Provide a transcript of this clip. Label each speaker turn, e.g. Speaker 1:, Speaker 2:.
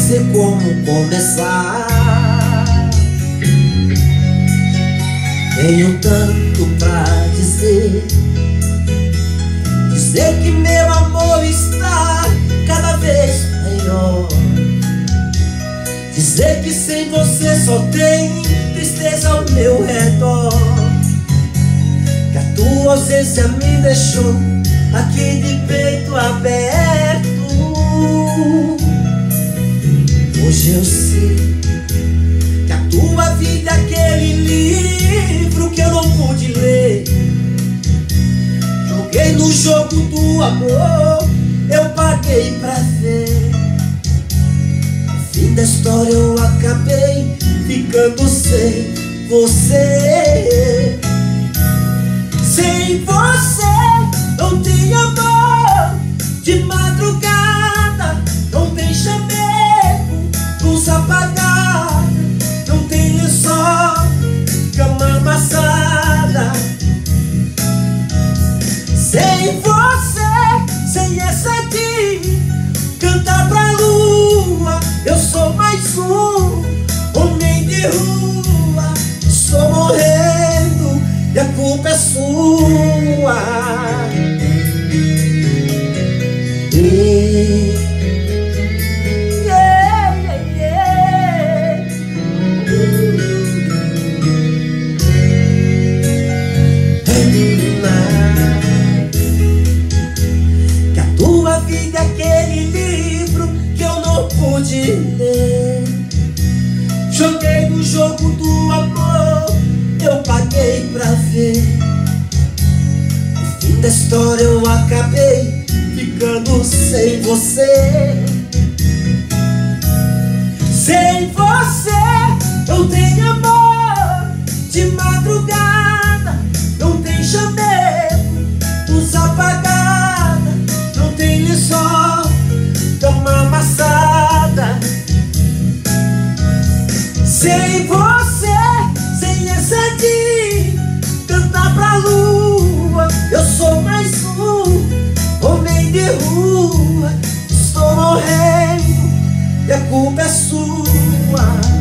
Speaker 1: sei como começar. Tenho tanto pra dizer. Dizer que meu amor está cada vez melhor. Dizer que sem você só tem tristeza ao meu redor. Que a tua ausência me deixou aqui de peito aberto. Hoje eu sei que a tua vida é aquele livro que eu não pude ler. Joguei no jogo do amor, eu paguei pra ver. No fim da história eu acabei ficando sem você. Sem você não tem amor de madrugada, não tem chamego, luz apagada, não tem lençol, cama amassada. Sem você, sem essa aqui, cantar pra lua, eu sou mais um homem de rua. Estou morrendo e a culpa é sua. Que a tua vida é aquele livro que eu não pude ler. Joguei no jogo do amor, eu paguei pra ver. No fim da história eu acabei ficando sem você. Sem você não tem amor de madrugada, não tem chamego, luz apagada, não tem lençol, cama amassada. Sem você, sem essa aqui, cantar pra lua, eu sou mais um homem de rua. Estou morrendo e a culpa é sua.